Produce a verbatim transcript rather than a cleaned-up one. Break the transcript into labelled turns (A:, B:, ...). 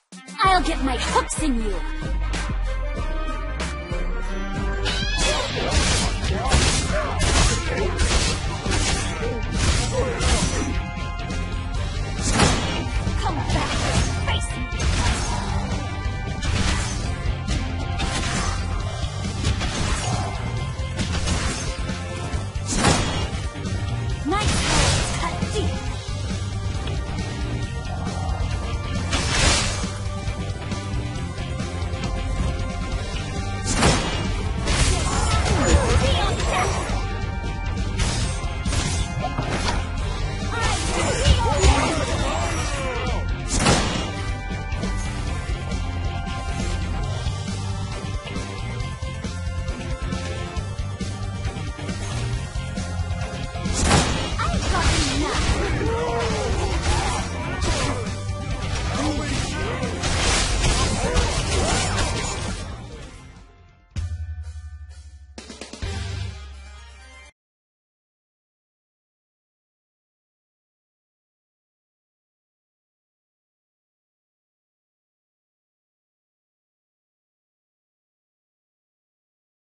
A: I'll get my hooks in you! Come back and face me! Nice holes cut deep!